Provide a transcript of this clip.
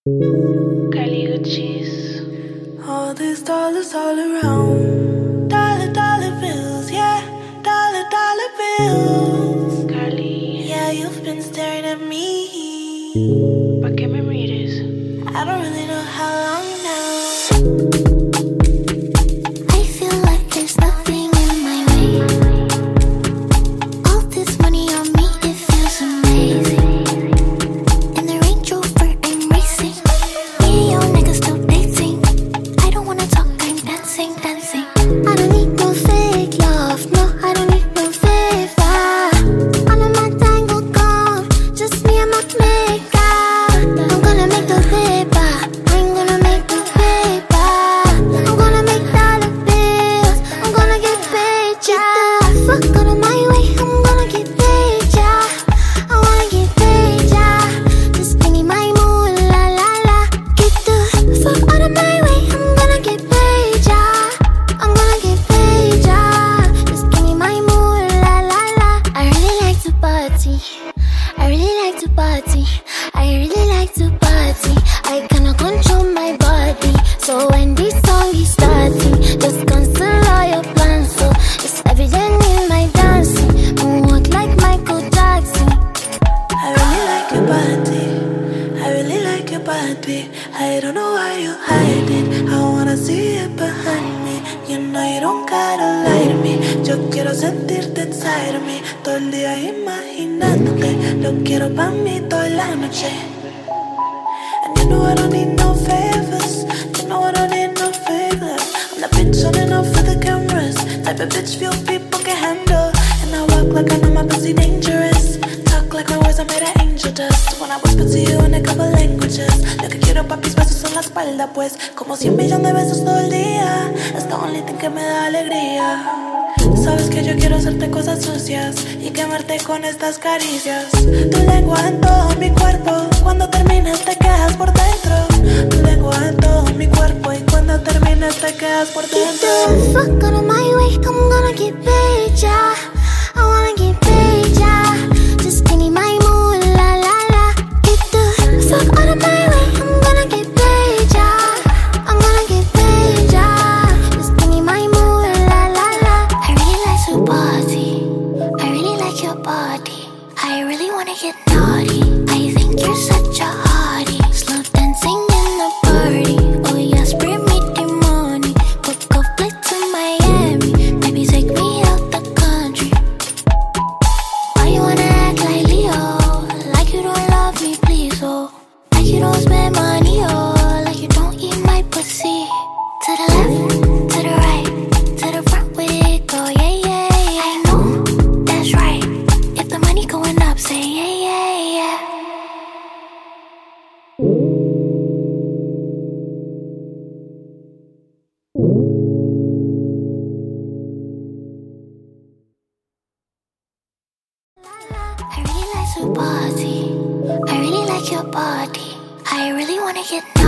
Uchis. All these dollars all around. Dollar bills, yeah. Dollar bills. Carly. Yeah, you've been staring at me. ¿Pa' qué me mires? I don't really know how long now. I feel like there's nothing in my way. All this money on me, it feels amazing. In the Range Rover I'm racing. Me and your niggas still dating. I don't wanna talk, I'm dancing. I don't need no fake love, no, I don't need no favor. All of my tango gone, just me and my makeup. I'm gonna make the paper, I'm gonna make the paper. I'm gonna make dollar bills, I'm gonna get paid, yeah. Fuck out of my way, I'm gonna get paid, yeah. I wanna get paid, yeah. Just give me my moolah-la-la. Get the fuck out of my way, I'm gonna get paid, yeah. I'm gonna get paid, yeah. Just give me my moolah-la-la. I really like to party. I really like to party. I really like to party. I cannot control my body. So when this song is starting, just cancel all your plans. So it's evident in my dancing. Moonwalk like Michael Jackson. I really like your body. I really like your body. I don't know why you hide it. I wanna see it behind me. You know you don't gotta lie to me. Yo quiero sentirte inside of me. Todo el día imaginándote. Lo quiero pa' mí toda la noche. And you know I don't need no favors. You know I don't need no favors. I'm the bitch on and off for the cameras. Type of bitch few people can handle. And I walk like I know my pussy dangerous. Talk like my words are made of angel dust. When I whisper to you in a couple languages. Lo que quiero papis besos en la espalda pues. Como 100 millones de besos todo el día. It's the only thing que me da alegría. Sabes que yo quiero hacerte cosas sucias y quemarte con estas caricias. Tu lengua en todo mi cuerpo. Cuando termines te quedas por dentro. Tu lengua en todo mi cuerpo y cuando termines te quedas por Get dentro. the fuck out of my way, I'm gonna get paid, yeah. I wanna get paid, yeah. Just give me my moolah-la-la. Get the fuck out of my way, I'm gonna get paid, yeah. I'm gonna get paid, yeah. Just give me my moolah-la-la. I really like to party. I really like your body. I really wanna get naughty. I think you're such a hottie. Slow dancing in the party. Oh yes, bring me the money. Book a flight to Miami. Maybe take me out the country. Why you wanna act like Leo? Like you don't love me, please, oh. Like you don't spend money, oh. Like you don't eat my pussy. To the left, to the right, to the front we go, yeah, yeah, yeah. I know, that's right. If the money going up, say yeah, yeah, yeah. I really like to party. I really like your body. I really wanna get